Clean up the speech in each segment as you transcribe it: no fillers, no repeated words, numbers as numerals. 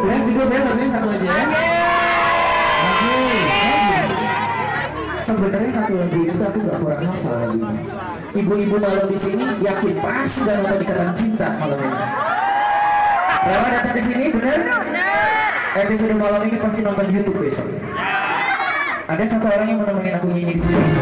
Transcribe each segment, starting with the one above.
Dan juga Ben lagunya satu aja ya. Oke. Sebenarnya satu lagu itu aku gak kurang hafal lagi. Ibu-ibu malam di sini yakin pas sudah nonton Ikatan Cinta malam ini. Rela datang di sini bener? Episode malam ini pasti nonton YouTube besok. Ada satu orang yang menemani aku nyanyi di sini.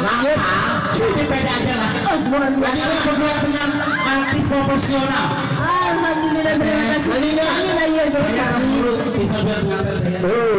Lanjut. Ini beda aja lah. Ini berdua dengan artis profesional. Alhamdulillah, terima kasih. Inilah ya bisa biar nganter.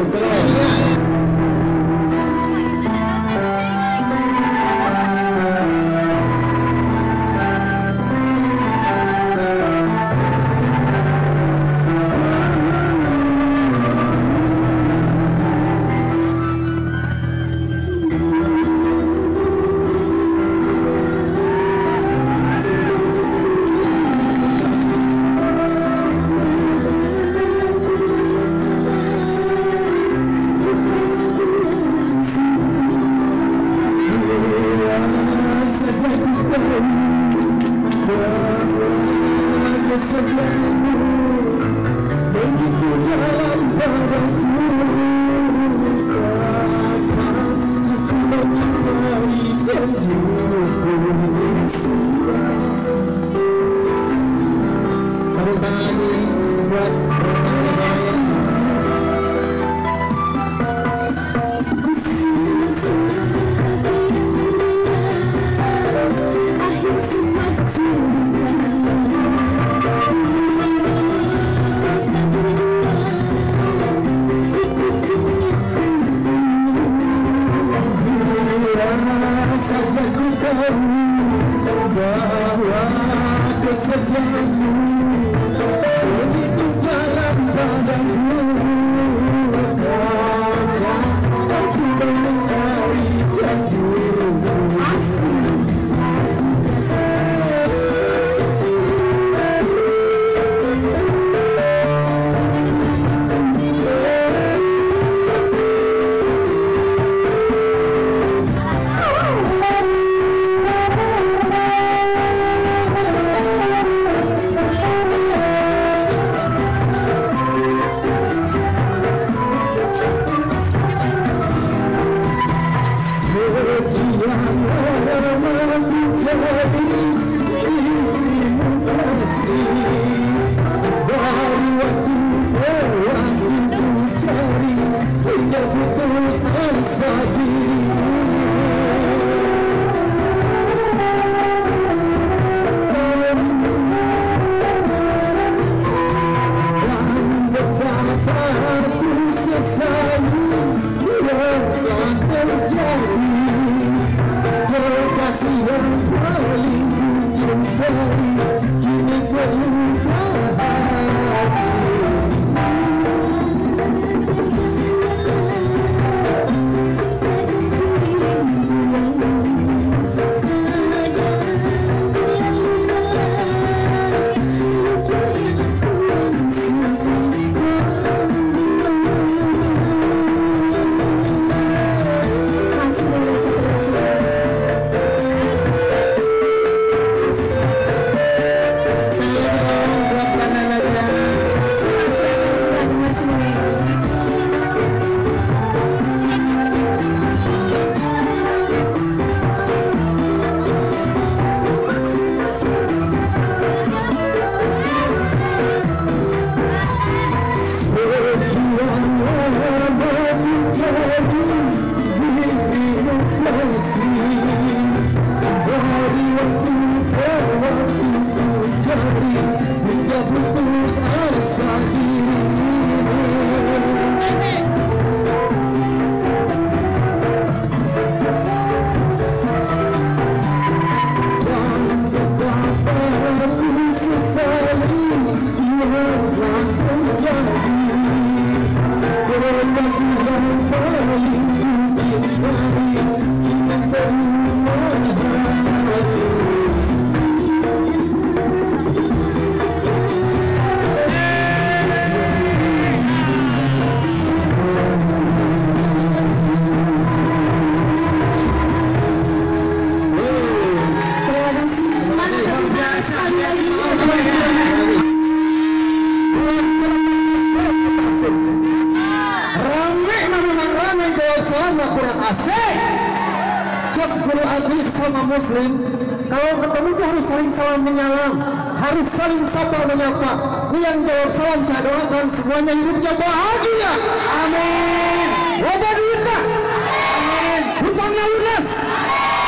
Sama muslim kalau ketemu tuh harus saling salam menyalam, harus saling sapa menyapa. Ini yang jawab salam saya doakan semuanya hidupnya bahagia, amin. Wabah duitnya, amin. Hutangnya lunas,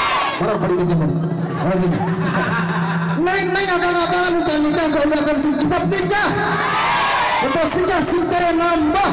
di kejaman. Oh gitu. Naik abang-abang nikah kau akan cepat nikah. Lepas nikah cinta yang nambah.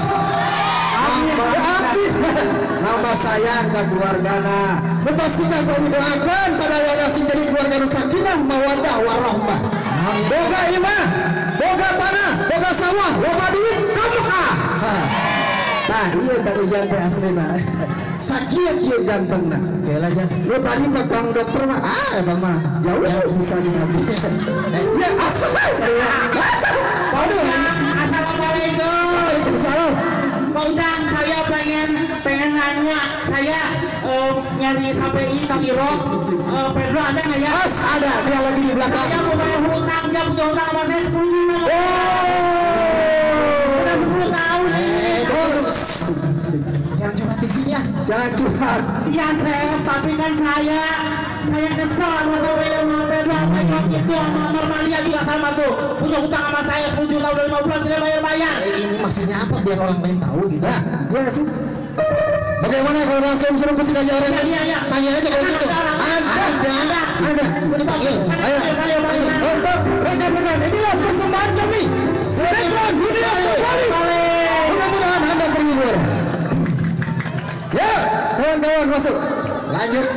Nambah sayang ke keluargana. Lepas nikah kau doakan pada yang asing jadi keluarga sakinah mawaddah warahmah. Boga imah, boga tanah, boga sawah, boga duit, kamu Nah, iya tak ujian teh aslinya. Sakit iya ganteng nah. Kela aja. Lu tadi ke kang dokter mah, emang mah jauh bisa diambil. Ya, saya. Waduh, assalamualaikum. Waalaikumsalam. Bang Ujang, saya pengen nanya, saya nyari KPI Kang Iro, Pedro ada nggak ya? Ada, dia lagi di belakang. Saya mau bayar hutang, dia punya hutang sama saya 10 juta. Sudah 10 tahun nih. Jangan curhat di sini ya. Jangan curhat. Iya Chef, tapi kan saya kesel sama bayar sama Pedro, sama Jok itu, sama Normalia juga sama tuh. Punya hutang sama saya 10 juta udah 5 bulan tidak bayar. Ini maksudnya apa biar orang lain tahu gitu. Ya, sih. Bagaimana kalau langsung suruh ketik aja orang? Iya. Tanya aja kalau gitu. Ada. Ayo. Rekan-rekan, inilah persembahan kami. Reklam dunia kembali. Mudah-mudahan Anda terhibur. Ya, kawan-kawan masuk. Lanjut.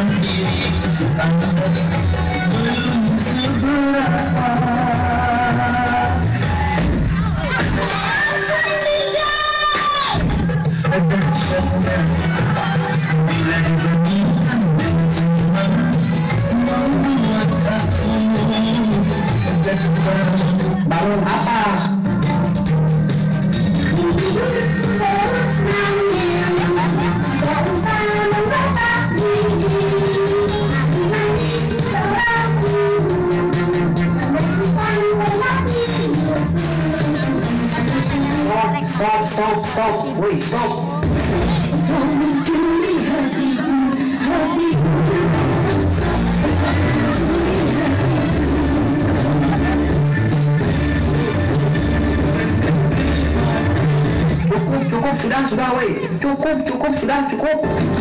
Bangun apa? Stop, wait, stop. Cukup, sudah, weh. Cukup, sudah, cukup.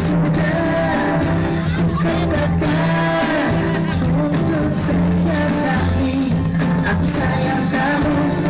Aku sayang kamu.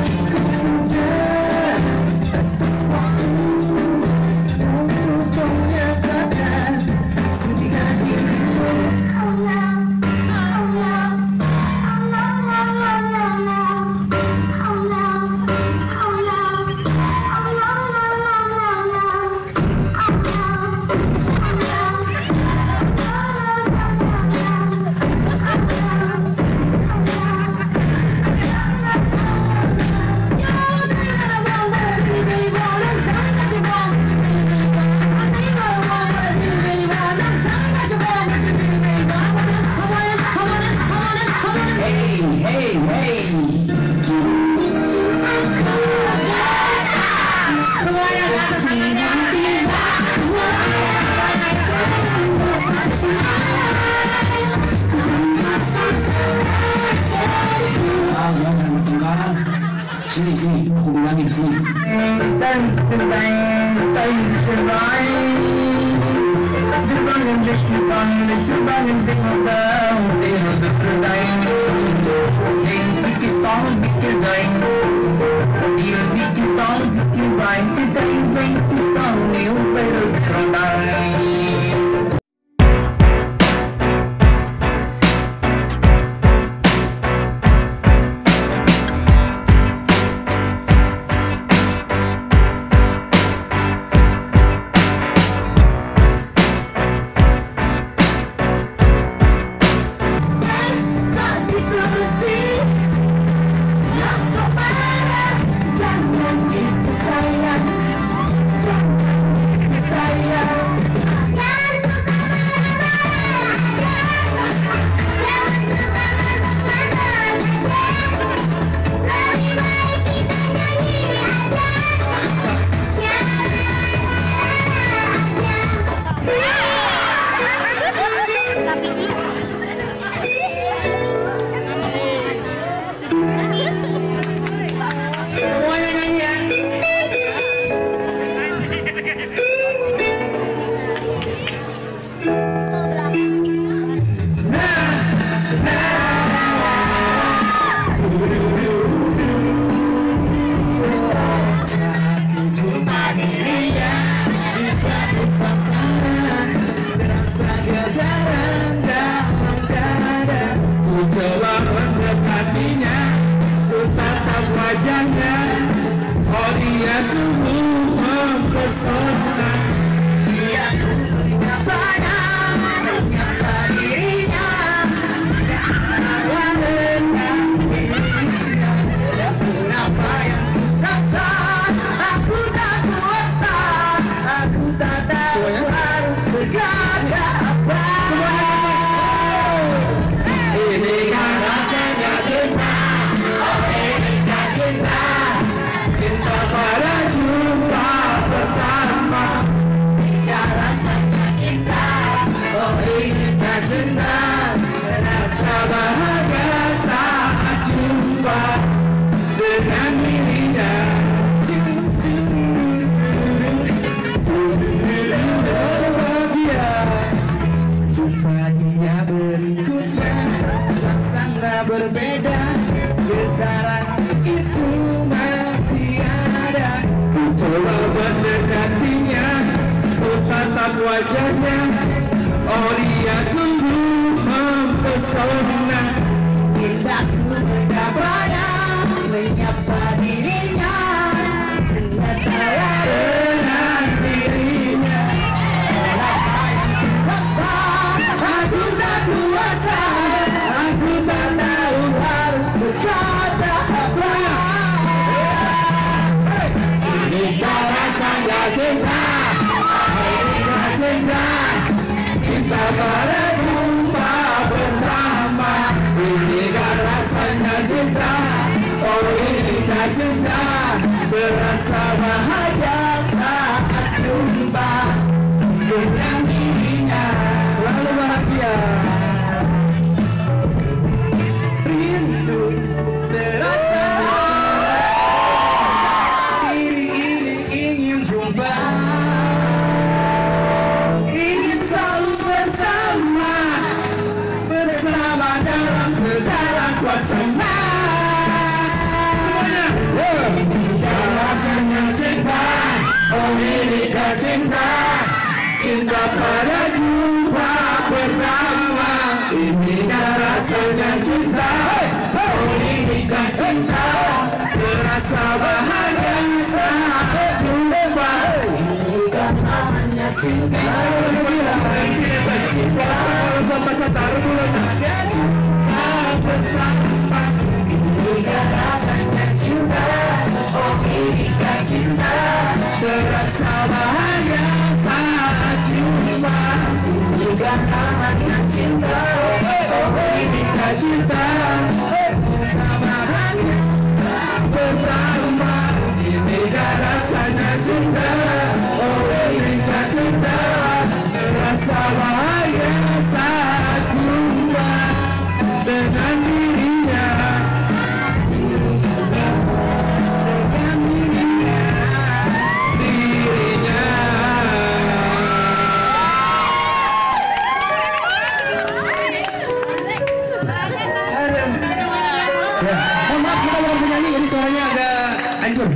Sini, aku bilangin sini. Berbeda, getaran itu masih ada. Coba mendekatinya, ku tatap wajahnya. Oh dia pesona, Indahku berdabaya menyapa dirinya, tertawa dengan dirinya. aku tak kuasa, aku tak tahu harus berkata apa. Inikah rasanya cinta, inikah cinta, cinta pada jumpa pertama. Inikah rasanya cinta, oh inikah cinta, berasa bahagia saat jumpa dengan dirinya. Selalu bahagia. Rindu terasa, diri ini ingin jumpa, ingin selalu bersama, bersama dalam segala suasana. Inikah rasanya cinta, oh inikah cinta, cinta pada jumpa pertama. Inikah rasanya cinta, oh inikah cinta, berasa bahagia saat jumpa. Inikah namanya cinta, cinta sampai setaruh bulan ada cinta pertama. Inikah rasanya cinta, oh inikah cinta, berasa bahagia saat jumpa. Inikah namanya cinta, oh inikah cinta, bahagia pertama. Inikah rasanya cinta, oh inikah cinta, berasa bahagia saat jumpa dengan dirinya. Dengan dirinya. Ya, mohon maaf kita belum penyanyi jadi suaranya agak hancur.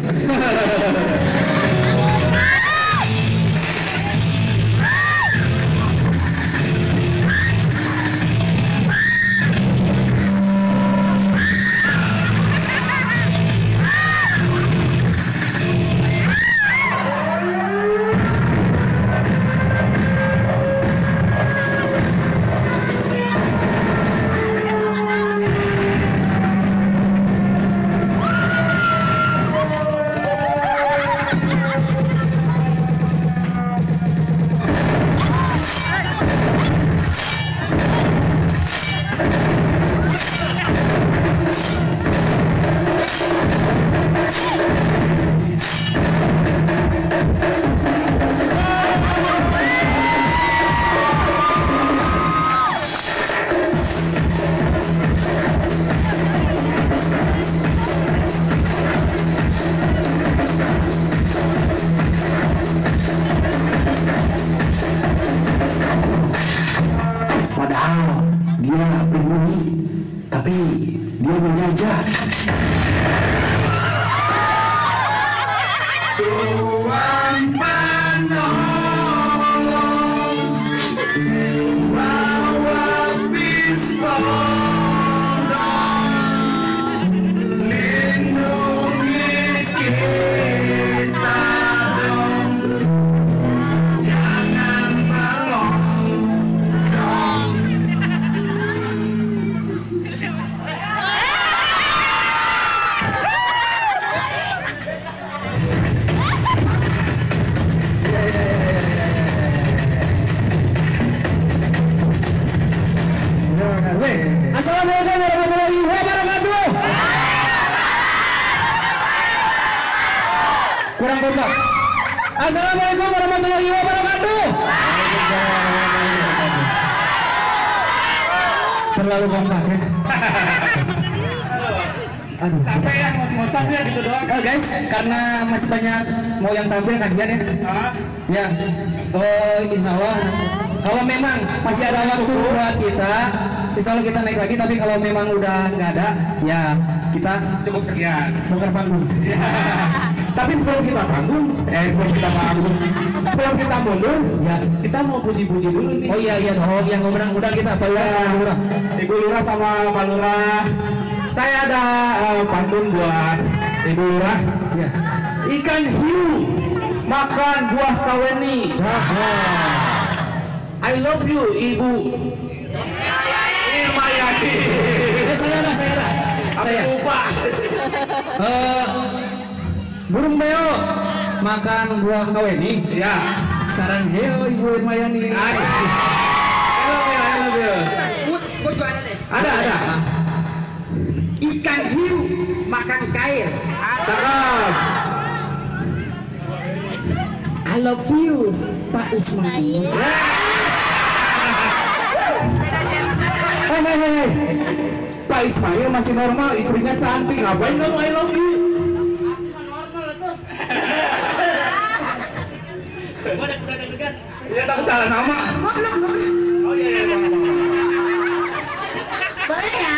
Padahal dia berbunyi, tapi dia menyajak. Tuhan penolong, bawa pistol, lindungi kita dong, jangan melong dong. Assalamualaikum warahmatullahi wabarakatuh. Kurang kompak. Assalamualaikum warahmatullahi wabarakatuh. Terlalu kompak ya. Aduh. Sampai ya, ngos-ngosan ya gitu doang. Oh guys, karena masih banyak mau yang tampil kasihan ya. Ya. Oh, insya Allah. Kalau memang masih ada waktu buat kita, insya Allah kita naik lagi. Tapi kalau memang udah nggak ada, ya kita Cukup sekian. bongkar panggung. Tapi sebelum kita panggung, sebelum kita mundur, ya kita mau puji-puji dulu nih. Oh iya dong, yang undang kita apa ya? Ibu Lurah sama Pak Lurah. Saya ada pantun buat Ibu Lurah. Ya. Ikan hiu makan buah kaweni. I love you, Ibu Irmayadi. Saya lupa. Burung beo makan buah kaweni. Ya. Sarang heo Ibu Irmayani. I love you. Ada. Ikan hiu makan kail. Sarap. I love you, Pak Ismail. Hei. Pak Ismail masih normal, istrinya cantik. Ngapain kamu I love you? Iya, takut salah nama. Oh iya. Boleh ya?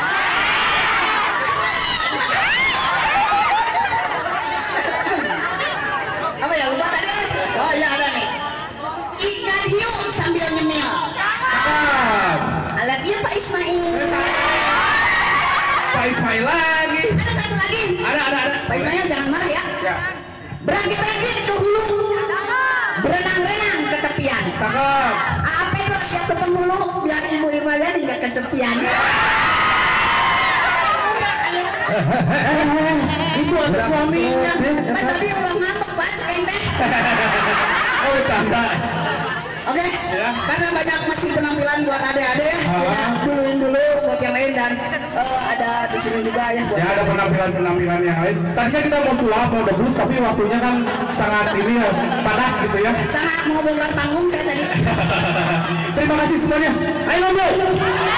Apa ya, lupa tadi? Oh iya ada nih. Ikan hiu sambil nyemil. Alat dia Pak Ismail. Pak Ismail lagi. Ada satu lagi. Ada. Pak Ismail jangan marah ya. Ya. Berangkit ke hulu. Berenang-renang ke tepian. Cakep. Apa itu siap ke penghulu biar Ibu Irmayani nggak kesepian. Itu ada suaminya. Mas tadi udah ngantuk Pak Ente. Oh, canda. Oke, karena banyak masih penampilan buat adik-adik ya, kita duluin dulu buat yang lain dan ada di sini juga ya buat. Ya ada penampilan yang lain. Tadinya kita mau sulap, mau debus, tapi waktunya kan sangat ini ya, padat gitu ya. Sangat mau bongkar panggung saya tadi. Terima kasih semuanya. I love you.